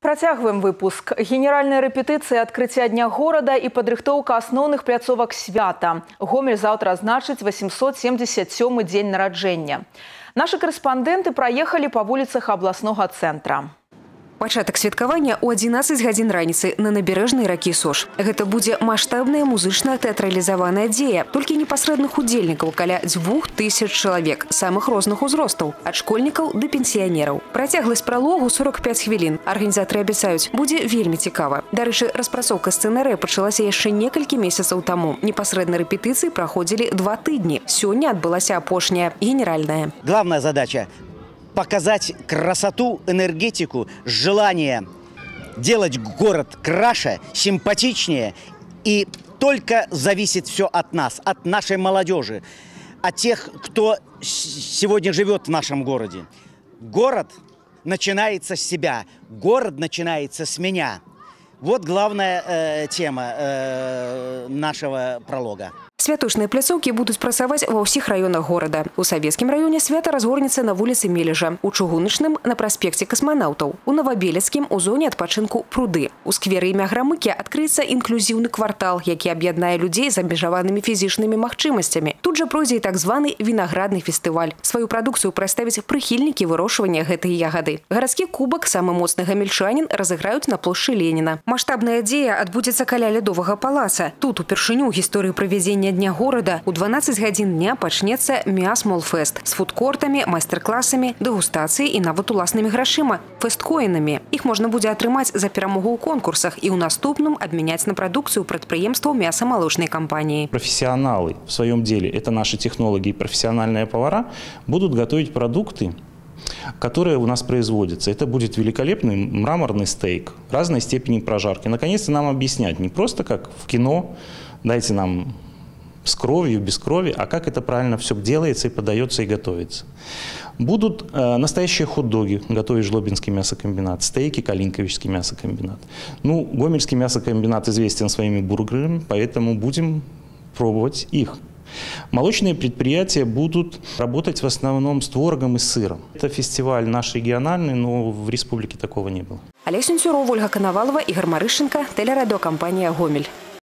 Працягваем выпуск. Генеральная рэпетыцыя адкрыцця дня горада і падрыхтоўка асноўных пляцовак свята. Гомель заўтра адзначыць 877-й дзень нараджэння. Нашы корэспандэнты праехалі па вуліцах абласнога цэнтра. Пачатак святкавання ў 11 гадзін раніцы на набярэжнай ракі Сош. Гэта будзе маштабная музычна-тэатралізаваная дзея. Толькі непасрэдных удзельнікаў каля 2000 чалавек, самых розных узростаў, ад школьнікаў да пенсіянераў. Працягласць пралогу 45 хвілін. Арганізатары абяцаюць, будзе вельмі цікава. Дарэчы, распрацоўка сцэнарыя пачалася яшчэ некалькі месяцаў таму. Непасрэдна рэпетыцыі праходзілі 2 тыдні. Сёння адбылася апошняя, генеральная. Главная задача – показать красоту, энергетику, желание делать город краше, симпатичнее. И только зависит все от нас, от нашей молодежи, от тех, кто сегодня живет в нашем городе. Город начинается с себя, город начинается с меня. Вот главная тема нашего пролога. Святочныя пляцоўкі будуць працаваць ва ўсіх раёнах горада. У Савецкім раёне свята разгорнецца на вуліцы Мележа, у Чыгуначным на праспекце Касманаўтаў, у Новабелецкім у зоне адпачынку Пруды. У скверы імя Грамыкі адкрыецца інклюзіўны квартал, які аб'яднае людзей з абмежаванымі фізічнымі магчымасцямі. Тут жа пройдзе і так званы вінаградны фестываль. Сваю прадукцыю прадставяць прыхільнікі вырошчвання гэтай ягады. Гарадскі кубак самы моцны гамельчанін разыграюць на плошчы Леніна. Маштабная дзея адбудзецца каля лядовага палаца. Тут упершыню ў гісторыі правядзення дня горада у 12 гадзін дня пачнецца Мясмолфест з фудкортамі, майстар-класамі, дэгустацыяй і нават уласнымі грашыма – фэсткоінамі. Іх можна будзе атрымаць за перамогу ў конкурсах і ў наступным абмяняць на прадукцыю прадпрыемстваў мясамалочнай кампаніі. Профессионалы в своем деле, это наши технологи и профессиональные повара, будут готовить продукты, которые у нас производятся. Это будет великолепный мраморный стейк разной степени прожарки. Наконец-то нам объяснять не просто как в кино, дайте нам с кровью, без крови, а как это правильно все делается и подается и готовится. Будут настоящие хот-доги, готовит Жлобинский мясокомбинат, стейки, Калинковичский мясокомбинат. Ну, Гомельский мясокомбинат известен своими бургерами, поэтому будем пробовать их. Молочные предприятия будут работать в основном с творогом и сыром. Это фестиваль наш региональный, но в республике такого не было. Олег Сенцюров, Ольга Коновалова, Игорь Марышенко, телерадиокомпания «Гомель».